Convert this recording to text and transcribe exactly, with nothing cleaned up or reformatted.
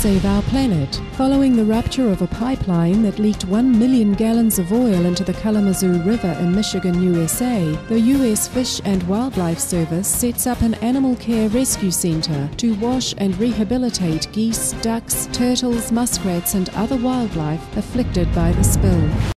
save our planet. Following the rupture of a pipeline that leaked one million gallons of oil into the Kalamazoo River in Michigan, U S A, the U S Fish and Wildlife Service sets up an animal care rescue center to wash and rehabilitate geese, ducks, turtles, muskrats and other wildlife afflicted by the spill.